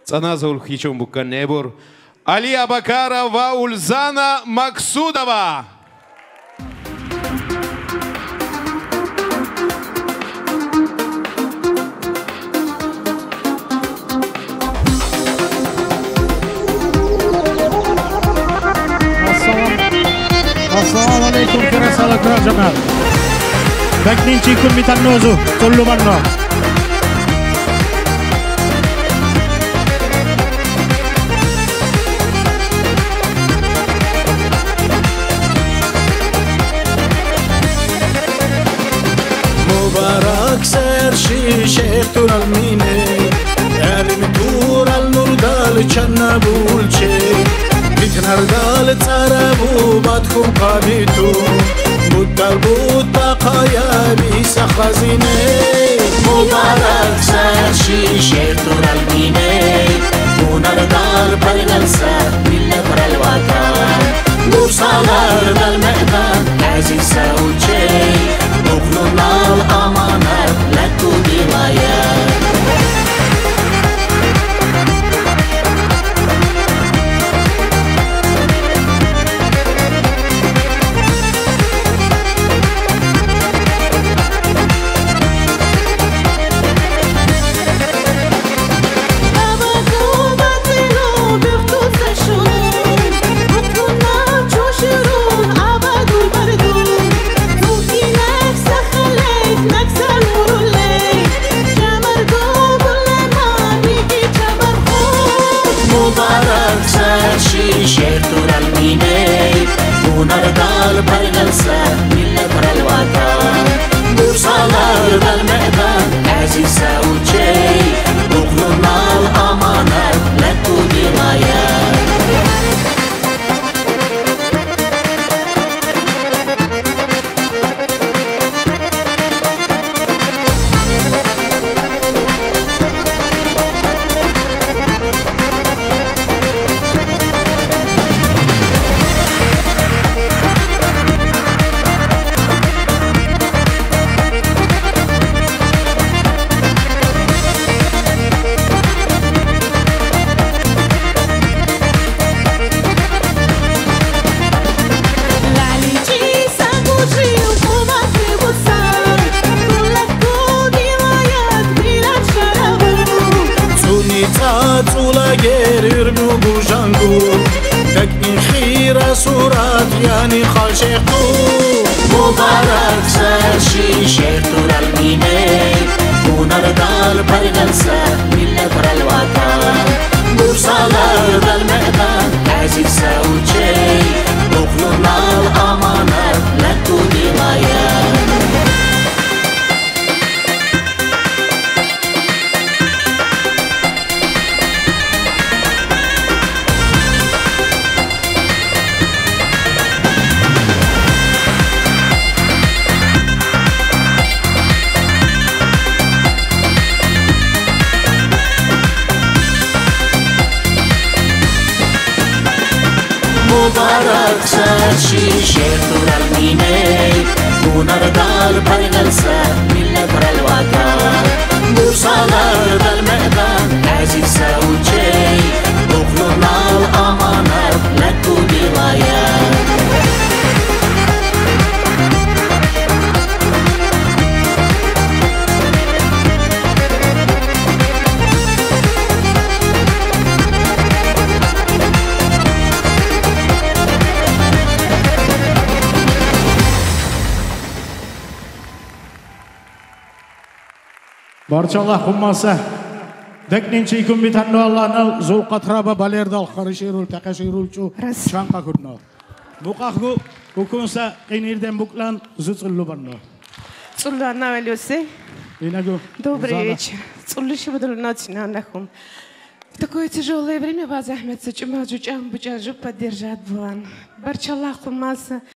Цаназаул Хичом Буканебур, Али Абакарова, Ульзана Максудова. Assalamu alaikum kirasalat rajaman. Tekninci kun mitannozu tullumanno. Mubarak sershi shehtur al-mine Alim tur al-nurdal channabulche Bitnardal tsarabu badku qabitu Buddal butta qaya bisa khazine Mubarak sershi shehtur al-mine Munardal barnalsa millat al-watan Bursalar dal-mehdan aziz sauche Ukhulna al-amanat laku dilayat شهر الميناء ونردال برنلسا ملة الوطن بورصالار بالميدان عزيز ساوتشي اغلنا الأمانات لكو درايات يعني خاشقو مبارك سرشي شهر الميناء ونردال برنلسا ملة الوطن بورصالار بالميدان عزيز ساوتشي اغلنا الأمانات لكو درايات مبارك سرشي شهر الميناء ونردال برنلسا ملة الوطن بورصالار بالميدان عزيز ساوتشي اغلنا الأمانات لكو درايات Barcallah kummasa Dekninci kun bitanno Allah'ın zulqatraba balerdal kharishirul taqashirulchu şanqa kunno Buqaqgu ukunsa qinirden buklan zutsullu banno Цуллу Анна Валюси. Добрый вечер. Цуллу Шевадулнати Нанахум. В такое тяжелое время вас, Ахмед Сачумаджучам, Бучажу поддержать Булан. Барчаллах Кумаса.